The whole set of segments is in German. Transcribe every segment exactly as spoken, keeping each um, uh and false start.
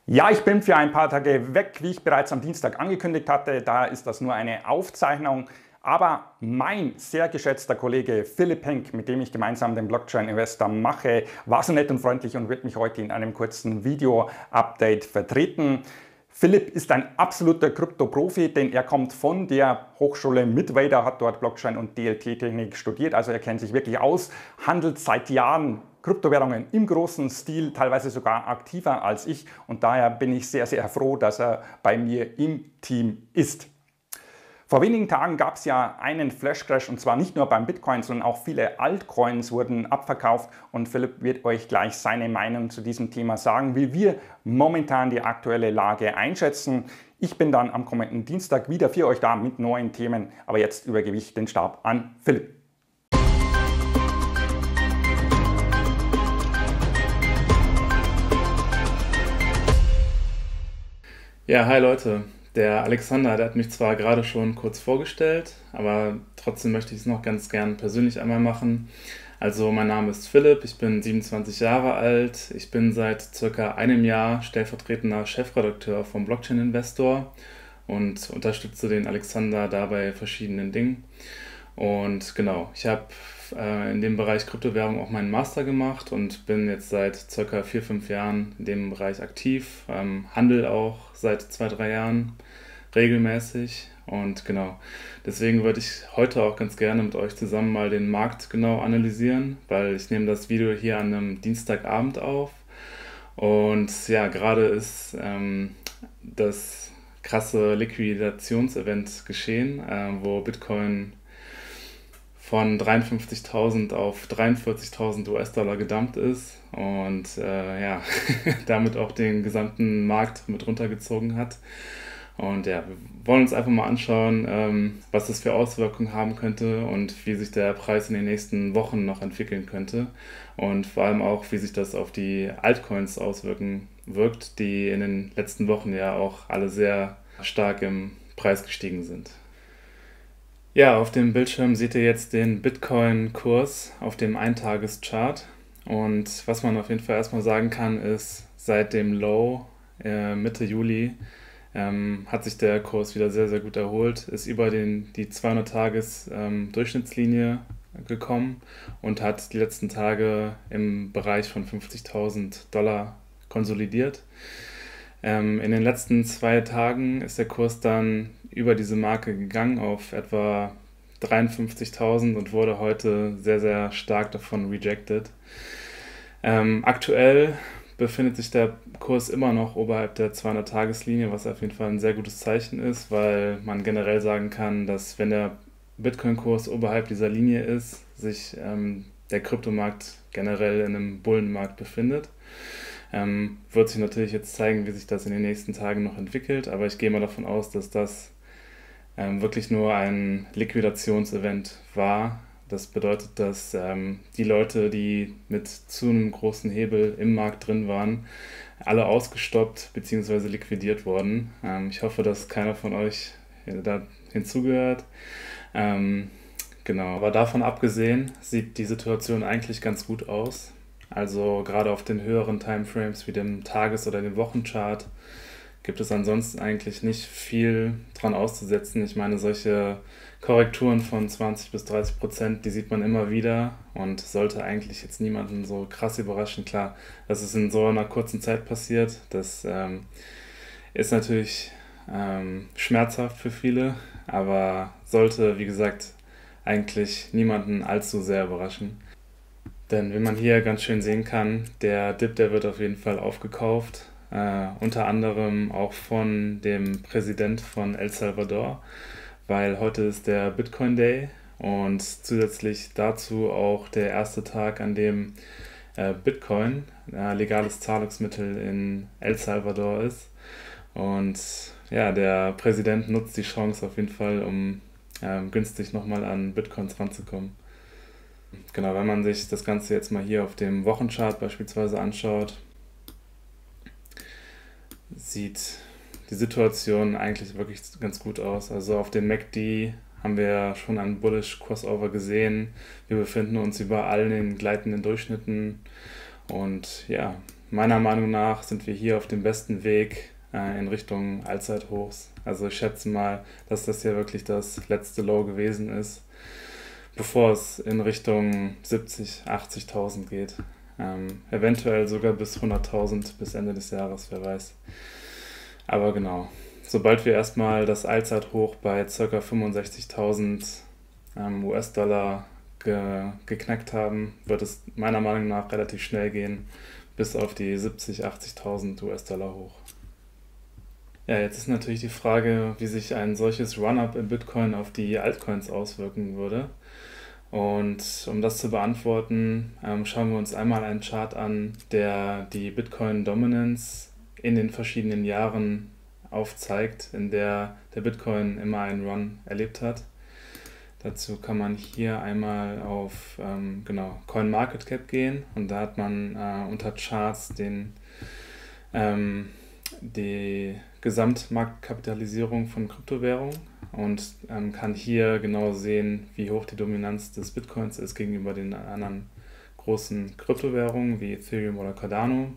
Ja, ich bin für ein paar Tage weg, wie ich bereits am Dienstag angekündigt hatte. Da ist das nur eine Aufzeichnung. Aber mein sehr geschätzter Kollege Philipp Henk, mit dem ich gemeinsam den Blockchain Investor mache, war so nett und freundlich und wird mich heute in einem kurzen Video-Update vertreten. Philipp ist ein absoluter Krypto-Profi, denn er kommt von der Hochschule Mittweida, hat dort Blockchain und D L T-Technik studiert, also er kennt sich wirklich aus, handelt seit Jahren Kryptowährungen im großen Stil, teilweise sogar aktiver als ich, und daher bin ich sehr, sehr froh, dass er bei mir im Team ist. Vor wenigen Tagen gab es ja einen Flash-Crash, und zwar nicht nur beim Bitcoin, sondern auch viele Altcoins wurden abverkauft, und Philipp wird euch gleich seine Meinung zu diesem Thema sagen, wie wir momentan die aktuelle Lage einschätzen. Ich bin dann am kommenden Dienstag wieder für euch da mit neuen Themen, aber jetzt übergebe ich den Stab an Philipp. Ja, hi Leute. Der Alexander, der hat mich zwar gerade schon kurz vorgestellt, aber trotzdem möchte ich es noch ganz gern persönlich einmal machen. Also mein Name ist Philipp, ich bin siebenundzwanzig Jahre alt, ich bin seit circa einem Jahr stellvertretender Chefredakteur vom Blockchain Investor und unterstütze den Alexander dabei verschiedenen Dingen. Und genau, ich habe äh, in dem Bereich Kryptowährung auch meinen Master gemacht und bin jetzt seit circa vier, fünf Jahren in dem Bereich aktiv, ähm, handel auch seit zwei, drei Jahren regelmäßig. Und genau, deswegen würde ich heute auch ganz gerne mit euch zusammen mal den Markt genau analysieren, weil ich nehme das Video hier an einem Dienstagabend auf. Und ja, gerade ist ähm, das krasse Liquidationsevent geschehen, äh, wo Bitcoin von dreiundfünfzigtausend auf dreiundvierzigtausend U S-Dollar gedumpt ist und äh, ja, damit auch den gesamten Markt mit runtergezogen hat. Und ja, wir wollen uns einfach mal anschauen, ähm, was das für Auswirkungen haben könnte und wie sich der Preis in den nächsten Wochen noch entwickeln könnte. Und vor allem auch, wie sich das auf die Altcoins auswirken wirkt, die in den letzten Wochen ja auch alle sehr stark im Preis gestiegen sind. Ja, auf dem Bildschirm seht ihr jetzt den Bitcoin-Kurs auf dem Eintageschart. Und was man auf jeden Fall erstmal sagen kann, ist, seit dem Low äh, Mitte Juli ähm, hat sich der Kurs wieder sehr, sehr gut erholt, ist über den, die zweihundert-Tages-Durchschnittslinie ähm, gekommen und hat die letzten Tage im Bereich von fünfzigtausend Dollar konsolidiert. Ähm, in den letzten zwei Tagen ist der Kurs dann über diese Marke gegangen auf etwa dreiundfünfzigtausend und wurde heute sehr, sehr stark davon rejected. Ähm, aktuell befindet sich der Kurs immer noch oberhalb der zweihundert-Tages-Linie, was auf jeden Fall ein sehr gutes Zeichen ist, weil man generell sagen kann, dass wenn der Bitcoin-Kurs oberhalb dieser Linie ist, sich ähm, der Kryptomarkt generell in einem Bullenmarkt befindet. Ähm, wird sich natürlich jetzt zeigen, wie sich das in den nächsten Tagen noch entwickelt, aber ich gehe mal davon aus, dass das ähm, wirklich nur ein Liquidationsevent war. Das bedeutet, dass ähm, die Leute, die mit zu einem großen Hebel im Markt drin waren, alle ausgestoppt bzw. liquidiert wurden. Ähm, ich hoffe, dass keiner von euch da hinzugehört. Ähm, genau, aber davon abgesehen sieht die Situation eigentlich ganz gut aus. Also gerade auf den höheren Timeframes wie dem Tages- oder dem Wochenchart gibt es ansonsten eigentlich nicht viel dran auszusetzen. Ich meine, solche Korrekturen von zwanzig bis dreißig Prozent, die sieht man immer wieder und sollte eigentlich jetzt niemanden so krass überraschen. Klar, dass es in so einer kurzen Zeit passiert, das ähm, ist natürlich ähm, schmerzhaft für viele, aber sollte, wie gesagt, eigentlich niemanden allzu sehr überraschen. Denn wie man hier ganz schön sehen kann, der Dip, der wird auf jeden Fall aufgekauft, äh, unter anderem auch von dem Präsident von El Salvador, weil heute ist der Bitcoin Day und zusätzlich dazu auch der erste Tag, an dem äh, Bitcoin äh, legales Zahlungsmittel in El Salvador ist. Und ja, der Präsident nutzt die Chance auf jeden Fall, um äh, günstig nochmal an Bitcoins ranzukommen. Genau, wenn man sich das Ganze jetzt mal hier auf dem Wochenchart beispielsweise anschaut, sieht die Situation eigentlich wirklich ganz gut aus. Also auf dem M A C D haben wir schon einen Bullish Crossover gesehen. Wir befinden uns über allen den gleitenden Durchschnitten und ja, meiner Meinung nach sind wir hier auf dem besten Weg äh, in Richtung Allzeithochs. Also ich schätze mal, dass das hier wirklich das letzte Low gewesen ist, bevor es in Richtung siebzig.000, achtzigtausend geht. Ähm, eventuell sogar bis hunderttausend bis Ende des Jahres, wer weiß. Aber genau, sobald wir erstmal das Allzeithoch bei ca. fünfundsechzigtausend ähm, U S-Dollar ge geknackt haben, wird es meiner Meinung nach relativ schnell gehen, bis auf die siebzigtausend, achtzigtausend U S-Dollar hoch. Ja, jetzt ist natürlich die Frage, wie sich ein solches Run-Up in Bitcoin auf die Altcoins auswirken würde. Und um das zu beantworten, ähm, schauen wir uns einmal einen Chart an, der die Bitcoin-Dominance in den verschiedenen Jahren aufzeigt, in der der Bitcoin immer einen Run erlebt hat. Dazu kann man hier einmal auf ähm, genau, CoinMarketCap gehen und da hat man äh, unter Charts den, ähm, die Gesamtmarktkapitalisierung von Kryptowährungen und ähm, kann hier genau sehen, wie hoch die Dominanz des Bitcoins ist gegenüber den anderen großen Kryptowährungen wie Ethereum oder Cardano.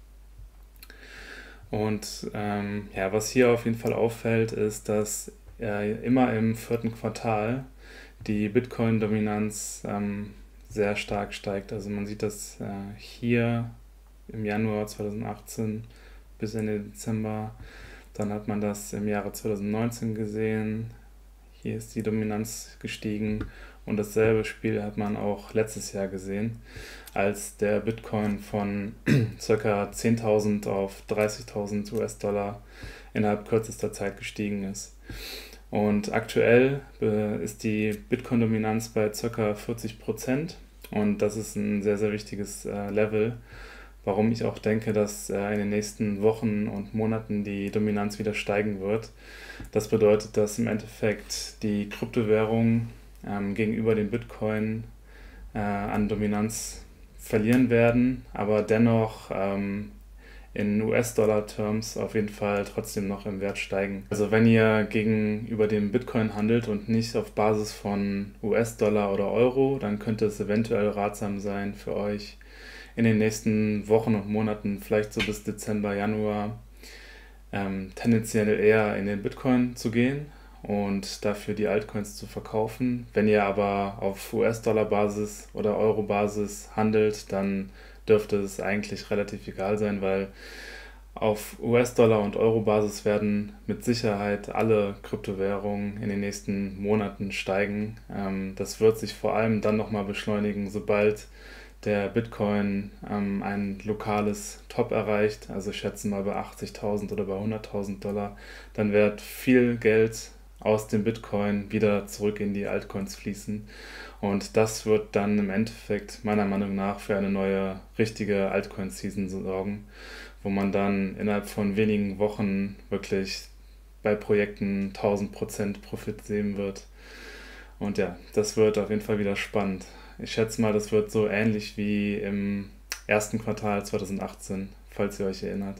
Und ähm, ja, was hier auf jeden Fall auffällt, ist, dass äh, immer im vierten Quartal die Bitcoin-Dominanz ähm, sehr stark steigt. Also man sieht das äh, hier im Januar zweitausendachtzehn bis Ende Dezember. Dann hat man das im Jahre zweitausendneunzehn gesehen. Hier ist die Dominanz gestiegen und dasselbe Spiel hat man auch letztes Jahr gesehen, als der Bitcoin von ca. zehntausend auf dreißigtausend U S-Dollar innerhalb kürzester Zeit gestiegen ist. Und aktuell äh, ist die Bitcoin-Dominanz bei ca. vierzig Prozent und das ist ein sehr, sehr wichtiges äh, Level, warum ich auch denke, dass äh, in den nächsten Wochen und Monaten die Dominanz wieder steigen wird. Das bedeutet, dass im Endeffekt die Kryptowährungen ähm, gegenüber dem Bitcoin äh, an Dominanz verlieren werden, aber dennoch ähm, in U S-Dollar-Terms auf jeden Fall trotzdem noch im Wert steigen. Also wenn ihr gegenüber dem Bitcoin handelt und nicht auf Basis von U S-Dollar oder Euro, dann könnte es eventuell ratsam sein für euch, in den nächsten Wochen und Monaten, vielleicht so bis Dezember, Januar, ähm, tendenziell eher in den Bitcoin zu gehen und dafür die Altcoins zu verkaufen. Wenn ihr aber auf U S-Dollar-Basis oder Euro-Basis handelt, dann dürfte es eigentlich relativ egal sein, weil auf U S-Dollar- und Euro-Basis werden mit Sicherheit alle Kryptowährungen in den nächsten Monaten steigen. Ähm, das wird sich vor allem dann nochmal beschleunigen, sobald der Bitcoin ähm, ein lokales Top erreicht, also ich schätze mal bei achtzigtausend oder bei hunderttausend Dollar, dann wird viel Geld aus dem Bitcoin wieder zurück in die Altcoins fließen und das wird dann im Endeffekt meiner Meinung nach für eine neue, richtige Altcoin-Season sorgen, wo man dann innerhalb von wenigen Wochen wirklich bei Projekten tausend Prozent Profit sehen wird. Und ja, das wird auf jeden Fall wieder spannend. Ich schätze mal, das wird so ähnlich wie im ersten Quartal zweitausendachtzehn, falls ihr euch erinnert.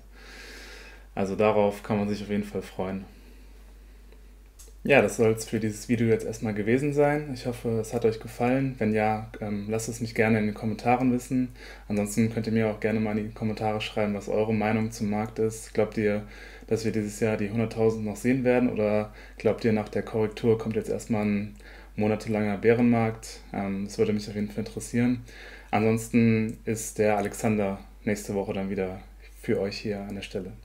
Also darauf kann man sich auf jeden Fall freuen. Ja, das soll es für dieses Video jetzt erstmal gewesen sein. Ich hoffe, es hat euch gefallen. Wenn ja, ähm, lasst es mich gerne in den Kommentaren wissen. Ansonsten könnt ihr mir auch gerne mal in die Kommentare schreiben, was eure Meinung zum Markt ist. Glaubt ihr, dass wir dieses Jahr die hunderttausend noch sehen werden? Oder glaubt ihr, nach der Korrektur kommt jetzt erstmal ein monatelanger Bärenmarkt? Ähm, das würde mich auf jeden Fall interessieren. Ansonsten ist der Alexander nächste Woche dann wieder für euch hier an der Stelle.